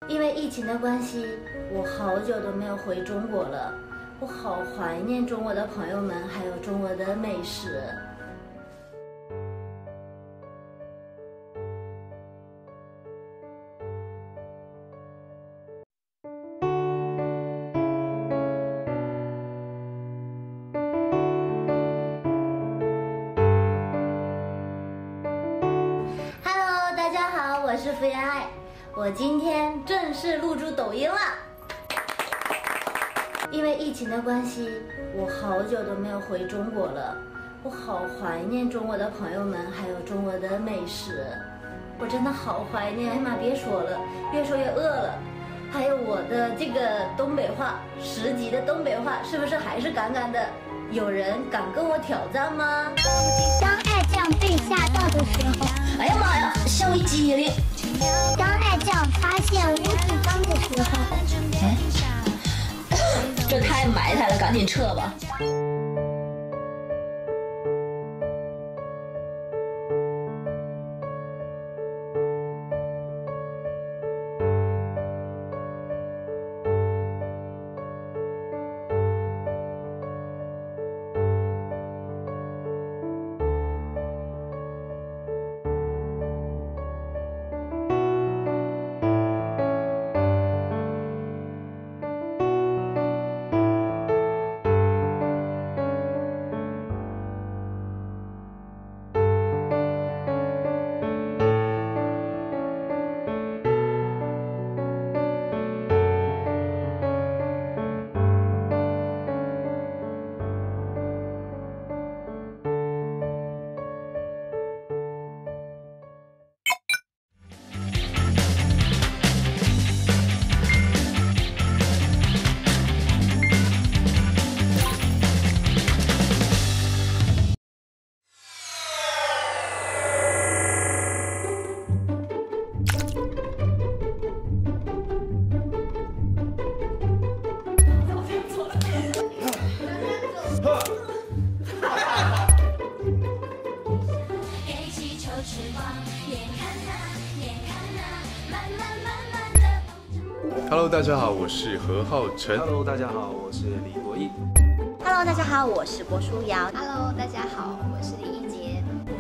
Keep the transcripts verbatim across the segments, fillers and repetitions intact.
因为疫情的关系，我好久都没有回中国了，我好怀念中国的朋友们，还有中国的美食。Hello， 大家好，我是福原爱。我今天正式入驻抖音了，因为疫情的关系，我好久都没有回中国了，我好怀念中国的朋友们，还有中国的美食，我真的好怀念。哎妈，别说了，越说越饿了。还有我的这个东北话，十级的东北话，是不是还是杠杠的？有人敢跟我挑战吗？ 当爱酱被吓到的时候， 哎呀妈呀，吓我一激灵！ 当爱酱发现污渍脏的时候， 哎，这太埋汰了，赶紧撤吧。 Hello， 大家好，我是何浩晨。 Hello， 大家好，我是李国毅。 Hello， 大家好，我是郭书瑶。 Hello， 大家好，我是李一杰。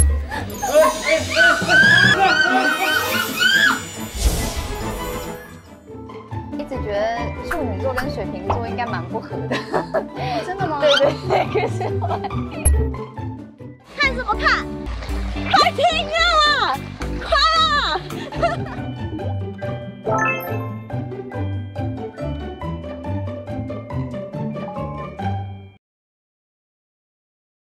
一直觉得处女座跟水瓶座应该蛮不合的。 真的吗？ 对对对，可是后来看什么看？快停啊！